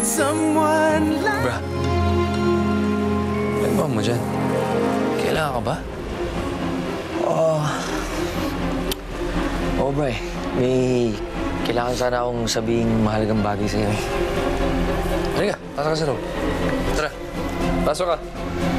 Bra, ano ba mo dyan? Kailangan ka ba? Oo, bro. May kailangan sana akong sabihing mahalagang bagay sa'yo. Halika, pasok ka sa loob. Tara, pasok ka.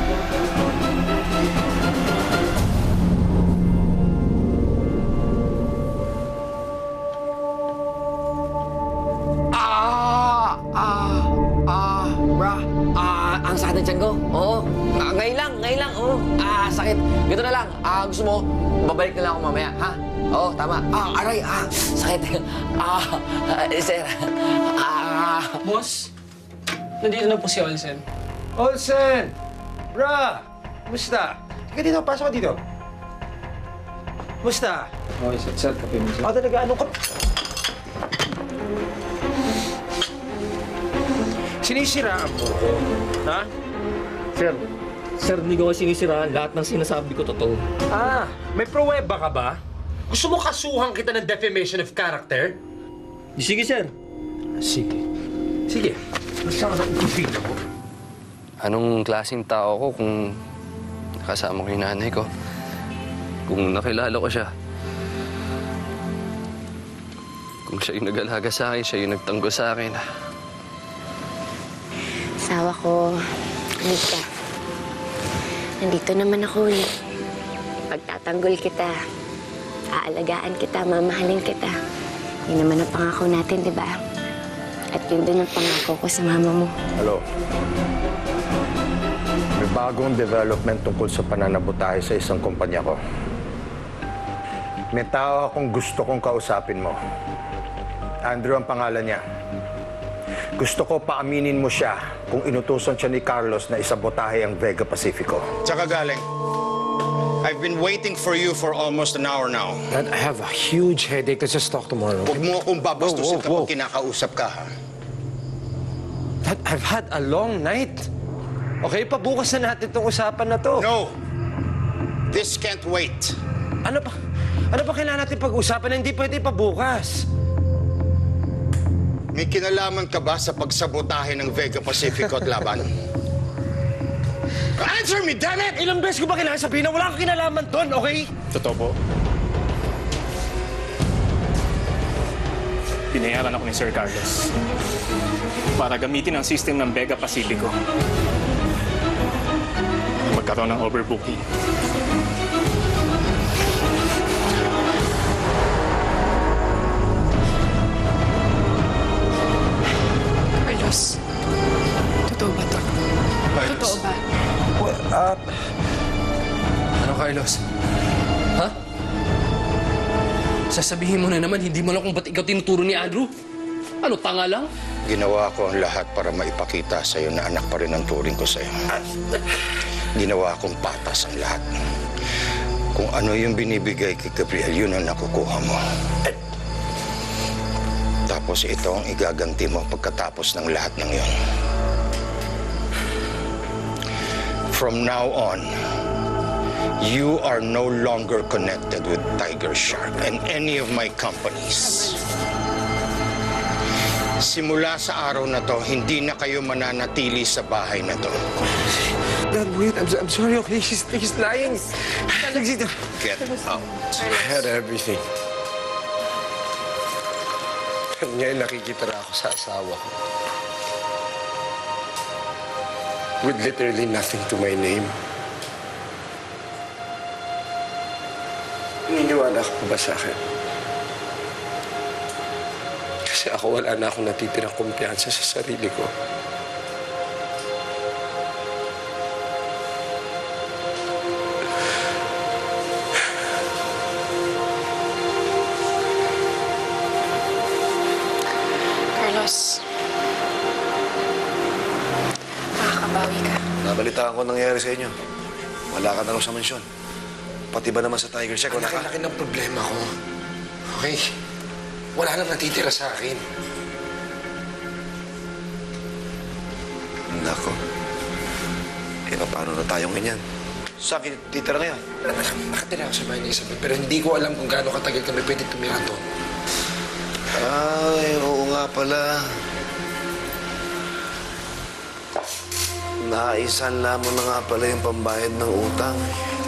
Ang sakit ng tiyan ko. Oo. Ngayon lang. Oo. Sakit. Gito na lang. Gusto mo, babalik na lang ako mamaya, ha? Oo, tama. Aray. Sakit. Sir. Boss, nandito na po si Olsen. Olsen! Bra! Kumusta? Sige dito, pasok ka dito. Kumusta? Okay, sir, kape mo, sir. Talaga, ano ka? Sinisiraan mo ko, ha? Sir, hindi ko sinisiraan. Lahat ng sinasabi ko totoo. May pruweba ka ba? Gusto mo kasuhan kita ng defamation of character? Sige, sir. Sige. Basta ka na ipipila mo. Anong klaseng tao ko kung nakasama ko yung nanay ko? Kung nakilala ko siya. Kung siya yung nag-alaga sa akin, siya yung nagtanggol sa akin. Asawa ko, Nika. Nandito naman ako eh. Pagtatanggol kita, aalagaan kita, mamahalin kita. Yun naman ang pangako natin, di ba? At yun din ang pangako ko sa mama mo. Hello. May bagong development tungkol sa pananabutahe sa isang kumpanya ko. May tao akong gusto kong kausapin mo. Andrew ang pangalan niya. Gusto ko paaminin mo siya kung inutusan siya ni Carlos na isabotahe ang Vega Pacifico. Tsaka galing. I've been waiting for you for almost an hour now. Dad, I have a huge headache. Let's just talk tomorrow. Huwag mo akong babastusin kapag kinakausap ka, ha? Dad, I've had a long night. Okay, pabukas na natin itong usapan na to. No! This can't wait. Ano pa kailangan natin pag-usapan na hindi pwede pabukas? May kinalaman ka ba sa pagsabotahe ng Vega Pacifico at laban? Answer me, damn it! Ilang beses ko ba kailangan sabihin na wala kang kinalaman doon, okay? Totoo po. Binayaran ako ni Sir Carlos para gamitin ang system ng Vega Pacifico. Magkaroon ng overbooking. Carlos, totoo ba to? Totoo ba? Ano, Carlos? Ha? Sasabihin mo na naman, hindi mo lang kung ba't ikaw tinuturo ni Andrew? Ano, tanga lang? Ginawa ko ang lahat para maipakita sa'yo na anak pa rin ang turing ko sa'yo. Ginawa kong patas ang lahat. Kung ano yung binibigay kay Gabriel, yun ang nakukuha mo. Tapos ito ang igaganti mo pagkatapos ng lahat ng yon. From now on, you are no longer connected with Tiger Shark and any of my companies. Simula sa araw na to, hindi na kayo mananatili sa bahay na to. Dad, wait. I'm sorry, okay? He's lying. Get out. I had everything. Ngayon nakikita ako sa asawa ko. With literally nothing to my name. Naniniwala ka pa ba sa akin? Kasi ako wala na akong natitirang kumpiyansa sa sarili ko. Carlos, makakabawi ka. Nabalitaan ko nangyayari sa inyo. Wala ka na raw sa mansyon. Pati ba naman sa Tiger Shark, wala ka? Laki ng problema ko. Okay? Wala nang natitira sa akin. Nako. Paano na tayong ganyan? Saan ka titira ngayon? Nakatira ako sa bahay ni Isabel, pero hindi ko alam kung gaano katagal kami pwede tumira doon. Ay, oo nga pala. Naisan lamang na nga pala yung pambayad ng utang.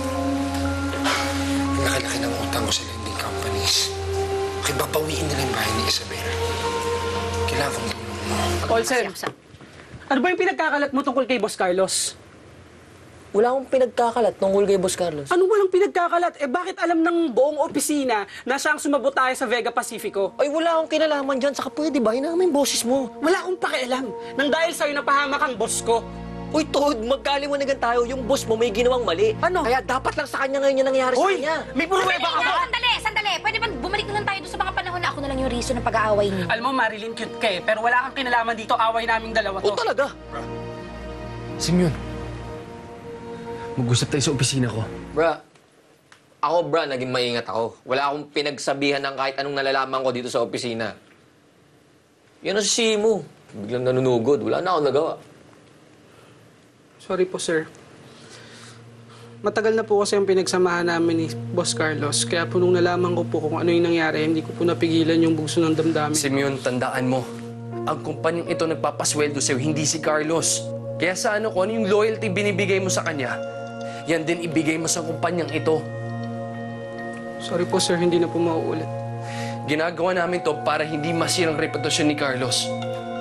Ang laki-laki ng utang ko sa lending companies. Okay, babawiin nila yung bahay ni Isabel. Kailangan kong tulong mo. Olsen, ano ba yung pinagkakalat mo tungkol kay Boss Carlos? Wala akong pinagkakalat tungkol kay Boss Carlos. Anong walang pinagkakalat? Eh bakit alam ng buong opisina na siya ang sumabotahe sa Vega Pacifico? Ay, wala akong kinalaman dyan. Saka pwede ba? Hinamin yung boses mo. Wala akong pakialam. Nang dahil sa'yo napahamak ang boss ko. Uy, Todd, magkaliwanagan tayo. Yung boss mo may ginawang mali. Ano? Kaya dapat lang sa kanya ngayon yung nangyari sa kanya. May pruweba ka ba? Sandali! Pwede ba bumalik na lang tayo doon sa mga panahon na ako na lang yung reason ng pag-aaway niyo? Alam mo, Marilyn, cute ka eh. Pero wala kang kinalaman dito. Away naming dalawa to. O talaga? Simeon, mag-usap tayo sa opisina ko. Bra, naging maingat ako. Wala akong pinagsabihan ng kahit anong nalalaman ko dito sa opisina. Yan ang si mo. Biglang nanunugod. Wala na akong nagawa. Sorry po, sir. Matagal na po kasi ang pinagsamahan namin ni Boss Carlos. Kaya po nung nalaman ko po kung ano yung nangyari, hindi ko po napigilan yung bugso ng damdamin. Simeon, tandaan mo, ang kumpanyang ito nagpapasweldo sa'yo, hindi si Carlos. Kaya sa ano yung loyalty binibigay mo sa kanya, yan din ibigay mo sa kumpanyang ito. Sorry po, sir. Hindi na po mauulit. Ginagawa namin to para hindi masirang reputasyon ni Carlos.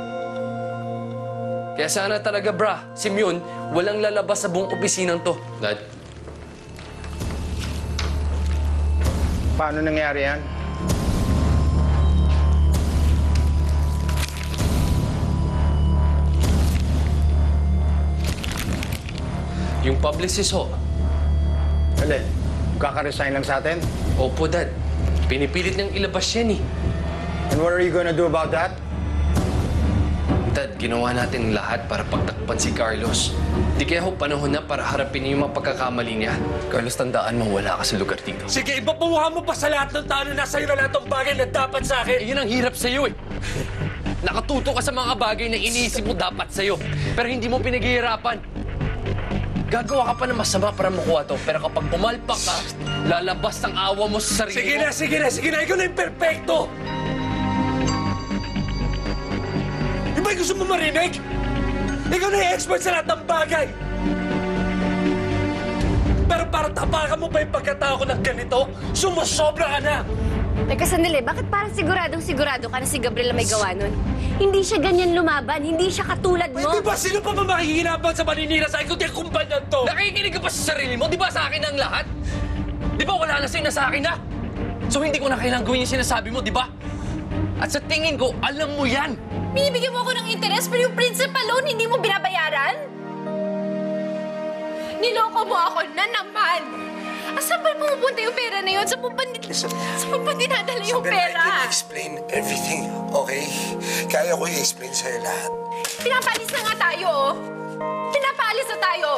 Kaya sana talaga, Simeon, walang lalabas sa buong opisinang to. Dad? Paano nangyari yan? Yung publicist ho. Alin? Kaka-resign lang sa atin? Opo, Dad. Pinipilit niyang ilabas yan eh. And what are you gonna do about that? Dad, ginawa natin lahat para pagtakpan si Carlos. Di kaya ho panahon na para harapin niya yung mga pagkakamali niya. Carlos, tandaan mo, wala ka sa lugar dito. Sige, ipapamuha mo pa sa lahat ng tao na nasa iyo na lahat ng bagay na dapat sa akin. Yun ang hirap sa'yo eh. Nakatuto ka sa mga bagay na iniisip mo dapat sa'yo. Pero hindi mo pinaghihirapan. Gagawa ka pa ng masama para makuha to. Pero kapag pumalpak ka, lalabas ang awa mo sa sarili mo. Sige na. Ikaw na yung perfecto. Di ba gusto mo marinig? Ikaw na yung expert sa lahat ng bagay. Pero para tapakan mo pa yung pagkatao ko ng ganito, sumusobra ka na. Teka, sandali. Bakit parang sigurado ka na si Gabriel na may gawa nun? Hindi siya ganyan lumaban. Hindi siya katulad mo. Di ba sino pa makikinabang sa maninira sa akin kundi ang kumpanyan to? Nakikinig ka pa sa sarili mo? Di ba sa akin ang lahat? Di ba wala na sa'yo na sa akin na? So hindi ko na kailangan gawin yung sinasabi mo, di ba? At sa tingin ko, alam mo yan. Binibigyan mo ako ng interest pero yung principal loan hindi mo binabayaran? Niloko mo ako na naman! Saan ba pumupunta yung pera na yun? Saan mo ba dinadala yung pera? I can explain everything, okay? Kaya ko i-explain sa'yo lahat. Pinapalis na nga tayo, oh! Pinapalis na tayo!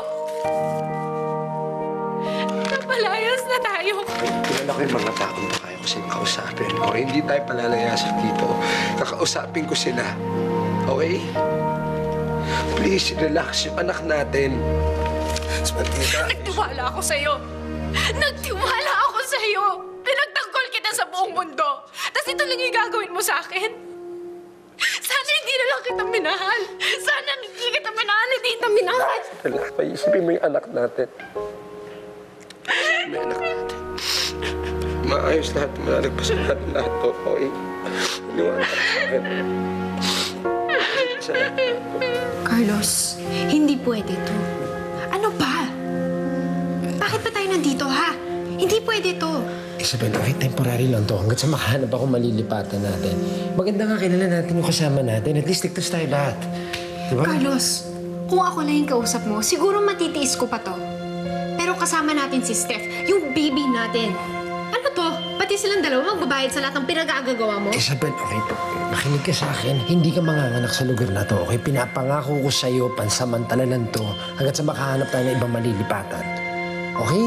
Napalayas na tayo! Kilala ko yung mga taong na kaya ko silang kausapin. Okay, hindi tayo palalayasin dito. Kakausapin ko sila. Okay? Please, relax yung anak natin. Samantita. Nagtiwala ako sa'yo! Nagtiwala ako sa'yo! Pinagtanggol kita sa buong mundo! Tapos ito lang yung gagawin mo sa akin? Sana hindi na lang kita minahal! Sana hindi kita minahal! Hindi kita minahal! Relax, paisipin mo yung anak natin. May anak natin. Maayos lahat, malagpas lahat to, okay? Iniwala ka natin. Sa lahat to. Carlos, hindi pwede to. Ano ba? Bakit pa tayo nandito, ha? Hindi pwede to. Isabel, okay, temporary lang to. Hanggat sa makahanap ako malilipatan natin. Maganda nga kilala natin yung kasama natin. At least ligtas tayo lahat. Diba? Carlos, kung ako lang yung kausap mo, siguro matitiis ko pa to. Pero kasama natin si Steph, yung baby natin. Ano to? Pati silang dalawa magbabayad sa lahat ng pinagagagawa mo? Isabel, okay, makinig ka sa akin. Hindi ka manganganak sa lugar na to, okay? Pinapangako ko sa'yo, pansamantala lang to. Hanggat sa makahanap tayo ng ibang malilipatan. Okay?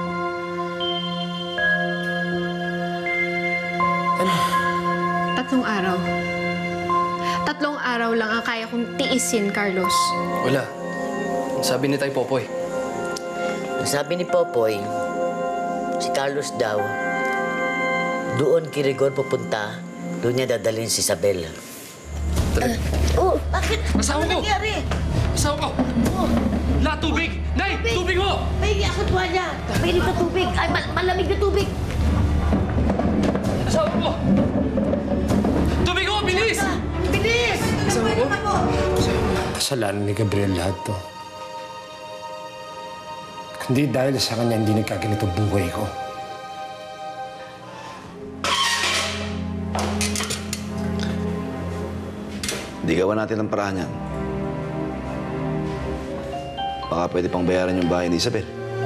Ano? 3 araw. 3 araw lang ang kaya kong tiisin, Carlos. Wala. Sabi ni Tay Popoy. Sabi ni Popoy, si Carlos daw, doon Kirigor pupunta, doon niya dadalhin si Isabel. Talaga? Bakit? Asawa ko! Ano nangyari? Asawa ko! La, tubig! Nay, tubig mo! May ako tuwalya. May na tubig. Ay, malamig na tubig. Asawa mo! Tubig mo, bilis! Bilis! Asawa mo? Kasalanan ni Gabriel lahat to. Kundi dahil sa kanya hindi nagkaganito buhay ko. Di gawa natin ang paraan yan. Baka pwede pang bayaran yung bahay ni Isabel.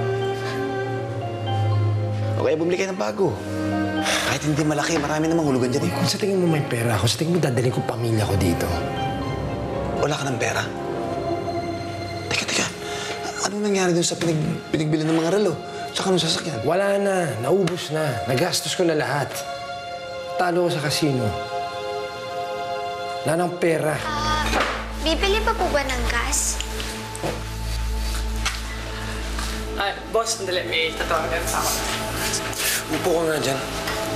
O kaya bumili kayo ng bago. Kahit hindi malaki, marami namang hulugan dyan eh. Kung sa tingin mo may pera ako, sa tingin mo dadalhin ko pamilya ko dito. Wala ka ng pera? Teka. Anong nangyari dun sa pinagbili ng mga relo? Tsaka nung sasakyan? Wala na. Naubos na. Nagastos ko na lahat. Talo ko sa kasino. Wala nang pera. Bibili pa po ba ng gas? Ay, boss, sandali. May tatawagan sa ako. Upo ko nga dyan.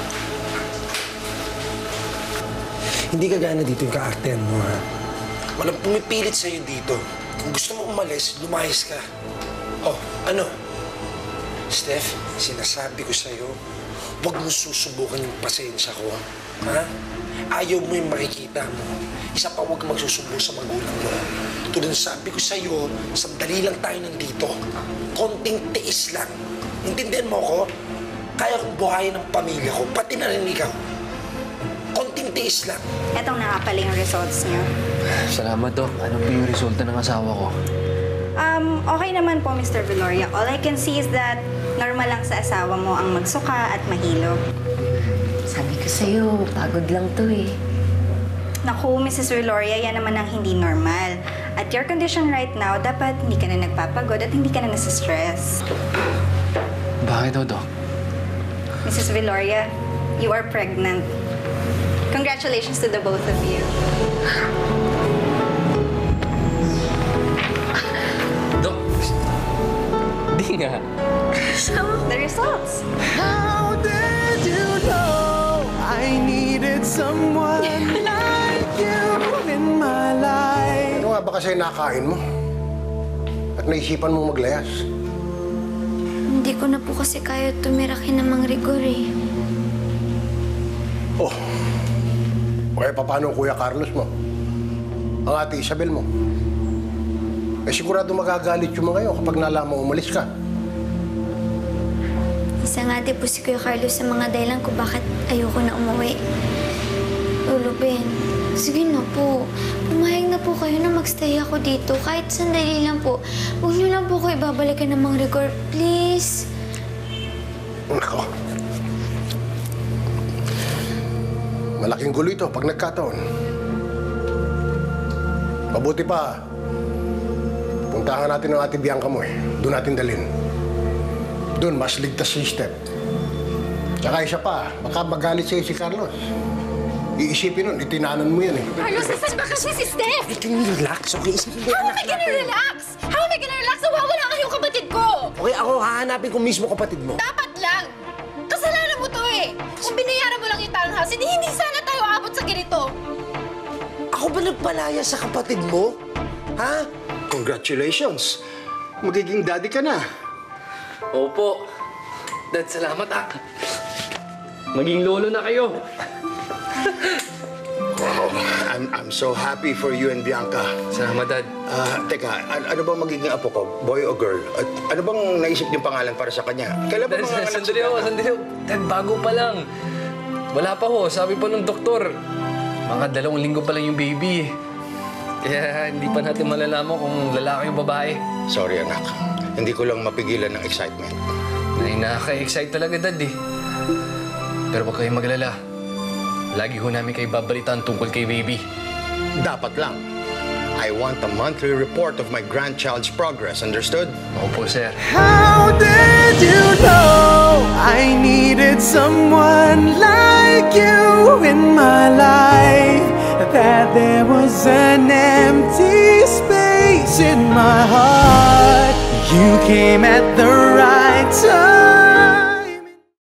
Hindi ka gana dito yung kaartehan mo, ha? Walang pumipilit sa'yo dito. Kung gusto mo umalis, lumayas ka. Oh, ano? Steph, sinasabi ko sa'yo, huwag mo susubukan yung pasensya ko, ha? Ayaw mo yung makikita mo. Isa pa huwag magsusubo sa magulang mo. Tulad sabi ko sa'yo, sandali lang tayo nandito. Konting tiis lang. Intindihan mo ko? Kaya kong buhayin ang pamilya ko, pati na rin ikaw. Konting tiis lang. Etong na nga pala yung results niyo. Salamat, Doc. Ano po yung resulta ng asawa ko? Okay naman po, Mr. Viloria. All I can see is that normal lang sa asawa mo ang magsuka at mahilo. Sabi ko sa'yo, pagod lang to eh. Naku, Mrs. Viloria, yan naman ang hindi normal. At your condition right now, dapat hindi ka na nagpapagod at hindi ka na nasa-stress. Bakit daw, Doc? Mrs. Viloria, you are pregnant. Congratulations to the both of you. Dok, di nga. So, the results. How did you know I needed someone like you in my life? Ano nga ba kasi nakain mo? At naisipan mong maglayas? Hindi ko na po kasi kaya tumira kina Mang Rigor eh. Oh, kaya paano ang Kuya Carlos mo? Ang Ate Isabel mo? Eh sigurado magagalit yung mga yun kapag nalaman umalis ka. Isa nga din po si Kuya Carlos sa mga dahilan kung bakit ayoko na umuwi. Lolo Ben, sige na po. Pumayag na po kayo na magstay ako dito. Kahit sandali lang po. Huwag niyo lang po ko ibabalikan ng Mang Rigor, please. Nako. Malaking gulo ito pag nagkataon. Mabuti pa, puntahan natin ang Ate Bianca mo eh. Doon natin dalhin. Doon, mas ligtas si Steph. Tsaka isa pa, baka magalit sa'yo si Carlos. Iisipin nun, itinanan mo yan eh. Carlos, nasan ba kasi si Steph? Can you relax, okay? Isipin mo How am I gonna relax? How am I gonna relax? Nawawala nga yung kapatid ko! Okay, ako hahanapin ko mismo kapatid mo. Dapat lang! Kasalanan mo to eh! Kung binayaran mo lang yung townhouse, hindi sana tayo aabot sa ganito! Ako ba nagpalaya sa kapatid mo? Ha? Congratulations! Magiging daddy ka na. Opo. Dad, salamat ah. Maging lolo na kayo. Wow, I'm so happy for you and Bianca. Salamat, Dad. Teka, ano bang magiging apo ko? Boy o girl? At ano bang naisip niyong pangalan para sa kanya? Kailan ba Dad, mga anak sandali ako, sandali ako. Dad, bago pa lang. Wala pa ho, sabi pa ng doktor. Mga 2 linggo pa lang yung baby. Kaya hindi pa natin malalaman kung lalaki o babae. Sorry, anak. Hindi ko lang mapigilan ng excitement. Nakaka-excite talaga, Dad eh. Pero huwag kayong maglala. Lagi ho namin kayo babalitaan tungkol kay baby. Dapat lang. I want a monthly report of my grandchild's progress. Understood? Opo, sir. How did you know I needed someone like you in my life? That there was an empty space in my heart. You came at the right time.